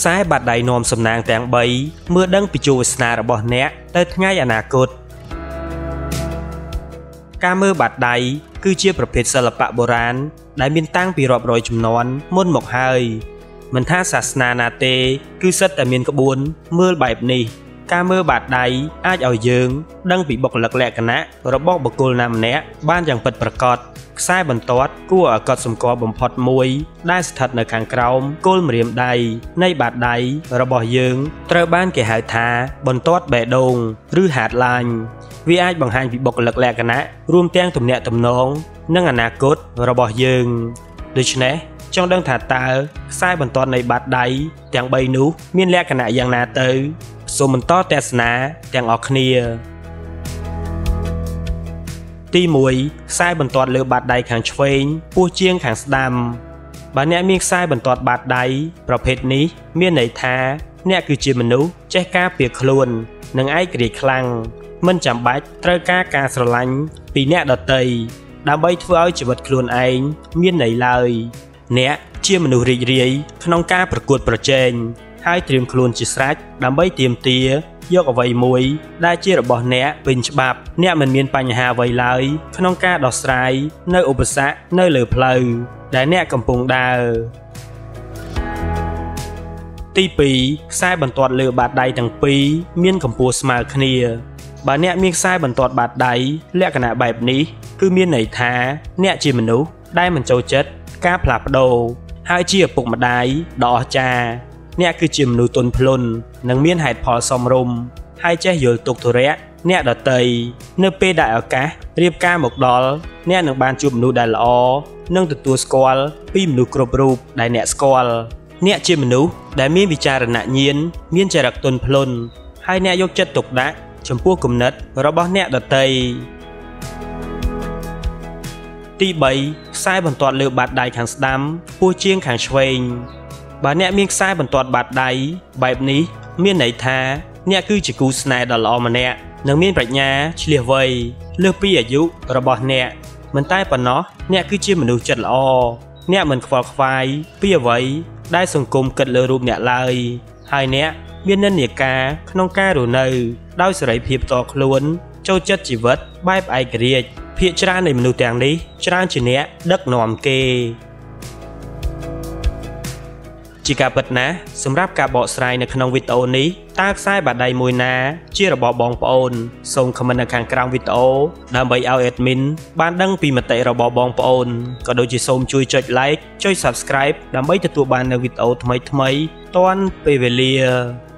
ខ្សែបាតដៃនាំសំណាងទាំង3មើលដឹងពីជោគវាសនារបស់អ្នកទៅថ្ងៃអនាគតការមើលបាតដៃគឺជាប្រភេទសិល្បៈបុរាណដែលមានតាំងពីរាប់រយជំនាន់មុនមកហើយមិនថាសាសនាណាទេគឺសិតតែមានក្បួនមើលបែបនេះការមើលបាតដៃអាចឲ្យយើងដឹងពីបុគ្គលិកលក្ខណៈរបស់បុគ្គលណាម្នាក់បានយ៉ាងពិតប្រាកដខ្សែបន្ទាត់គួរឲ្យកត់សម្គាល់បំផុតមួយដែលស្ថិតនៅខាងក្រោមគល់ម្រាមដៃនៃបាតដៃរបស់យើងត្រូវបានគេហៅថាបន្ទាត់បេះដូងឬហាតឡាញវាអាចបង្ហាញពីបុគ្គលិកលក្ខណៈរួមទាំងទំនាក់ទំនងនិងអនាគតរបស់យើងដូច្នេះចង់ដឹងថាតើខ្សែបន្ទាត់នៃបាតដៃទាំង3នោះមានលក្ខណៈយ៉ាងណាទៅសូមបន្តទស្សនាទាំងអស់គ្នាទី1ខ្សែបន្ទាត់លើបាតដៃខាងឆ្វេងពោះជាងខាងស្ដាំបើអ្នកមានខ្សែបន្ទាត់បាតដៃប្រភេទនេះមានន័យថាអ្នកគឺជាមនុស្សចេះការពារខ្លួននិងឯករាជ្យខ្លាំងមិនចាំបាច់ត្រូវការស្រឡាញ់ពីអ្នកដទៃដើម្បីធ្វើឲ្យជីវិតខ្លួនឯងមានន័យឡើយអ្នកជាមនុស្សរីករាយក្នុងការប្រកួតប្រជែងហើយត្រៀមខ្លួនជាស្រេចដើម្បីទាមទារយកអ្វីមួយដែលជារបស់អ្នកពេញច្បាប់អ្នកមិនមានបញ្ហាអ្វីឡើយក្នុងការដោះស្រាយនៅឧបសគ្គនៅលើផ្លូវដែលអ្នកកំពុងដើរទី2ខ្សែបន្ទាត់លើបាតដៃទាំងពីរមានកម្ពស់ស្មើគ្នាបើអ្នកមានខ្សែបន្ទាត់បាតដៃលក្ខណៈបែបនេះគឺមានន័យថាអ្នកជាមនុស្សដែលមិនចូលចិត្តការផ្លាស់ប្ដូរហើយជាឪពុកម្ដាយដ៏អស្ចារ្យអ្នកគឺជាមនុស្សទន់ភ្លន់និងមានហេតុផលសមរម្យហើយចេះយល់ទុក្ខធុរៈអ្នកដទៃនៅពេលដែលឱកាសរៀបការមកដល់អ្នកនឹងបានជួបមនុស្សដែលល្អនិងទទួលស្គាល់ពីមនុស្សគ្រប់រូបដែលអ្នកស្គាល់អ្នកជាមនុស្សដែលមានវិចារណញ្ញាណមានចរិតទន់ភ្លន់ហើយអ្នកយកចិត្តទុកដាក់ចំពោះគំនិតរបស់អ្នកដទៃទី3ខ្សែបន្ទាត់លើបាតដៃខាងស្ដាំពោះជាងខាងឆ្វេងបើអ្នកមានខ្សែបន្ទាត់បាតដៃបែបនេះមានន័យថាអ្នកគឺជាគូស្នេហ៍ដ៏ល្អម្នាក់និងមានប្រាជ្ញាឆ្លៀសវៃលើសពីអាយុរបស់អ្នកមិនតែប៉ុណ្ណោះអ្នកគឺជាមនុស្សចិត្តល្អអ្នកមិនខ្វល់ខ្វាយពីអ្វីដែលសង្គមគិតលើរូបអ្នកឡើយហើយអ្នកមាននិន្នាការក្នុងការរស់នៅដោយសេរីភាពផ្ទាល់ខ្លួនចូលចិត្តជីវិតបែបឯករាជ្យភាគច្រើននៃមនុស្សទាំងនេះច្រើនជាអ្នកដឹកនាំគេជាការពិតណាស់សម្រាប់ការបកស្រាយនៅក្នុងវីដេអូនេះតើខ្សែបាតដៃមួយណាជារបស់បងប្អូនសូមខមមិននៅខាងក្រោមវីដេអូដើម្បីឲ្យ admin បានដឹងពីមតិរបស់បងប្អូនក៏ដូចជាសូមជួយចុច like ចុច subscribe ដើម្បីទទួលបាននូវវីដេអូថ្មីៗទាន់ពេលវេលា